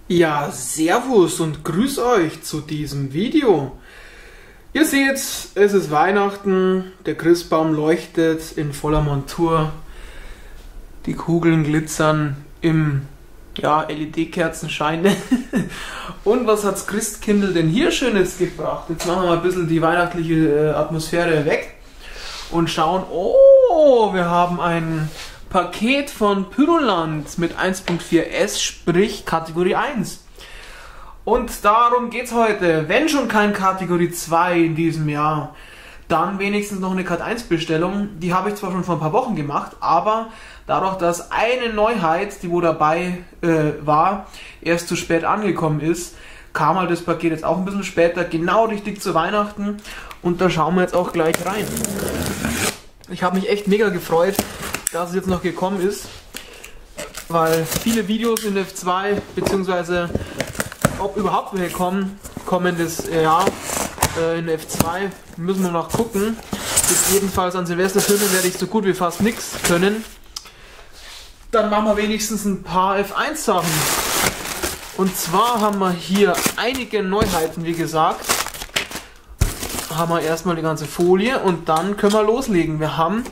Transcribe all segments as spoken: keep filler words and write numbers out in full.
Ja, servus und grüß euch zu diesem Video. Ihr seht, es ist Weihnachten, der Christbaum leuchtet in voller Montur, die Kugeln glitzern im ja, L E D-Kerzenschein. Und was hat's Christkindl denn hier Schönes gebracht? Jetzt machen wir mal ein bisschen die weihnachtliche äh, Atmosphäre weg und schauen, oh, wir haben ein Paket von Pyroland mit eins Punkt vier S, sprich Kategorie eins. Und darum geht's heute. Wenn schon kein Kategorie zwei in diesem Jahr, dann wenigstens noch eine Kat eins Bestellung. Die habe ich zwar schon vor ein paar Wochen gemacht, aber dadurch, dass eine Neuheit, die wo dabei äh, war, erst zu spät angekommen ist, kam halt das Paket jetzt auch ein bisschen später, genau richtig zu Weihnachten. Und da schauen wir jetzt auch gleich rein. Ich habe mich echt mega gefreut, dass es jetzt noch gekommen ist, weil viele Videos in F zwei, beziehungsweise ob überhaupt welche kommen, kommendes Jahr äh, in F zwei, müssen wir noch gucken. Jetzt jedenfalls an Silvesterfilmen werde ich so gut wie fast nichts können. Dann machen wir wenigstens ein paar F eins Sachen. Und zwar haben wir hier einige Neuheiten, wie gesagt. Haben wir erstmal die ganze Folie und dann können wir loslegen. Wir haben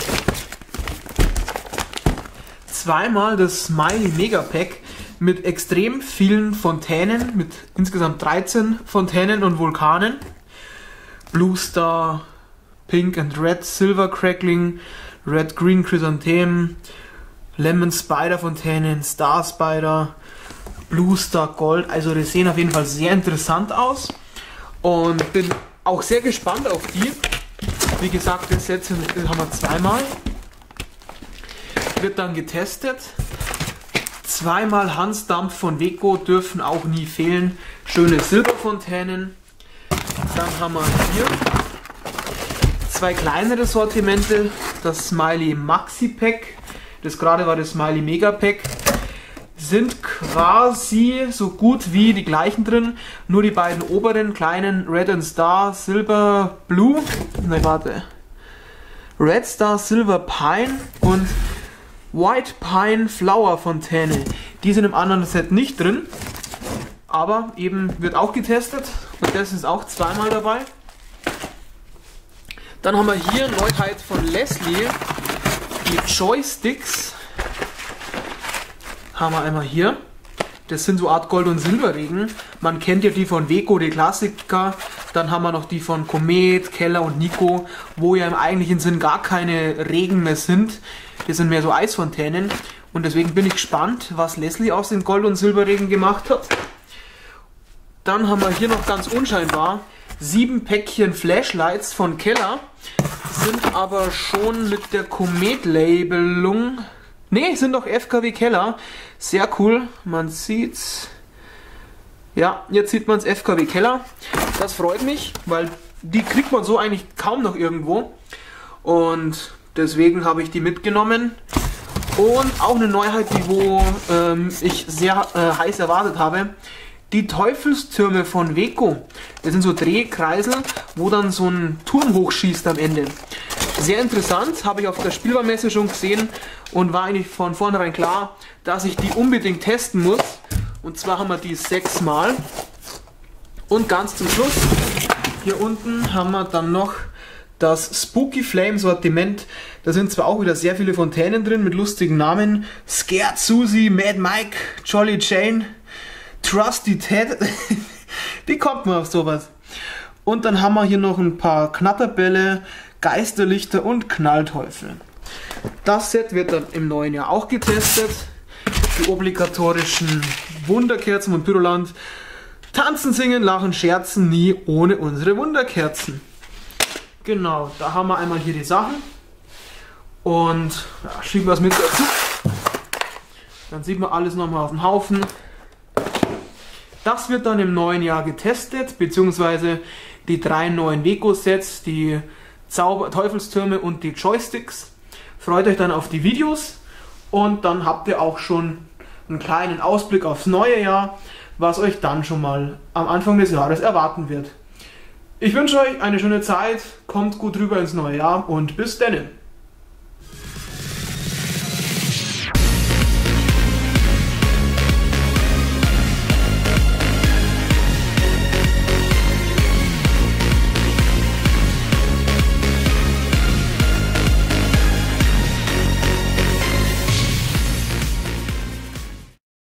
zweimal das Smiley Mega Pack mit extrem vielen Fontänen, mit insgesamt dreizehn Fontänen und Vulkanen. Blue Star, Pink and Red, Silver Crackling, Red Green Chrysanthemum, Lemon Spider Fontänen, Star Spider, Blue Star Gold. Also die sehen auf jeden Fall sehr interessant aus und bin auch sehr gespannt auf die. Wie gesagt, das Set haben wir zweimal. Wird dann getestet. Zweimal Hansdampf von Weco dürfen auch nie fehlen. Schöne Silberfontänen. Dann haben wir hier zwei kleinere Sortimente. Das Smiley Maxi Pack. Das gerade war das Smiley Mega Pack. Sind quasi so gut wie die gleichen drin. Nur die beiden oberen kleinen Red and Star Silver Blue. Ne, warte. Red Star Silver Pine und White Pine Flower Fontäne. Die sind im anderen Set nicht drin, aber eben wird auch getestet und das ist auch zweimal dabei. Dann haben wir hier Neuheit von Leslie, die Joysticks. Haben wir einmal hier. Das sind so Art Gold- und Silberregen. Man kennt ja die von Weco, die Klassiker. Dann haben wir noch die von Komet, Keller und Nico, wo ja im eigentlichen Sinn gar keine Regen mehr sind. Das sind mehr so Eisfontänen. Und deswegen bin ich gespannt, was Leslie aus den Gold- und Silberregen gemacht hat. Dann haben wir hier noch ganz unscheinbar sieben Päckchen Flashlights von Keller. Sind aber schon mit der Komet-Labelung. Ne, sind doch F K W Keller. Sehr cool. Man sieht's. Ja, jetzt sieht man es F K W Keller. Das freut mich, weil die kriegt man so eigentlich kaum noch irgendwo. Und deswegen habe ich die mitgenommen. Und auch eine Neuheit, die wo ähm, ich sehr äh, heiß erwartet habe. Die Teufelstürme von Weco. Das sind so Drehkreisel, wo dann so ein Turm hochschießt am Ende. Sehr interessant, habe ich auf der Spielwarenmesse schon gesehen und war eigentlich von vornherein klar, dass ich die unbedingt testen muss. Und zwar haben wir die sechsmal. Und ganz zum Schluss, hier unten haben wir dann noch das Spooky Flame Sortiment. Da sind zwar auch wieder sehr viele Fontänen drin mit lustigen Namen. Scared Susie, Mad Mike, Jolly Jane, Trusty Ted. Wie kommt man auf sowas? Und dann haben wir hier noch ein paar Knatterbälle, Geisterlichter und Knallteufel. Das Set wird dann im neuen Jahr auch getestet. Die obligatorischen Wunderkerzen von Pyroland. Tanzen, singen, lachen, scherzen, nie ohne unsere Wunderkerzen. Genau, da haben wir einmal hier die Sachen. Und ja, schieben wir es mit dazu. Dann sieht man alles nochmal auf dem Haufen. Das wird dann im neuen Jahr getestet, beziehungsweise die drei neuen Weco-Sets, die Zauber Teufelsstürme und die Joysticks. Freut euch dann auf die Videos und dann habt ihr auch schon einen kleinen Ausblick aufs neue Jahr, was euch dann schon mal am Anfang des Jahres erwarten wird. Ich wünsche euch eine schöne Zeit, kommt gut rüber ins neue Jahr und bis dann.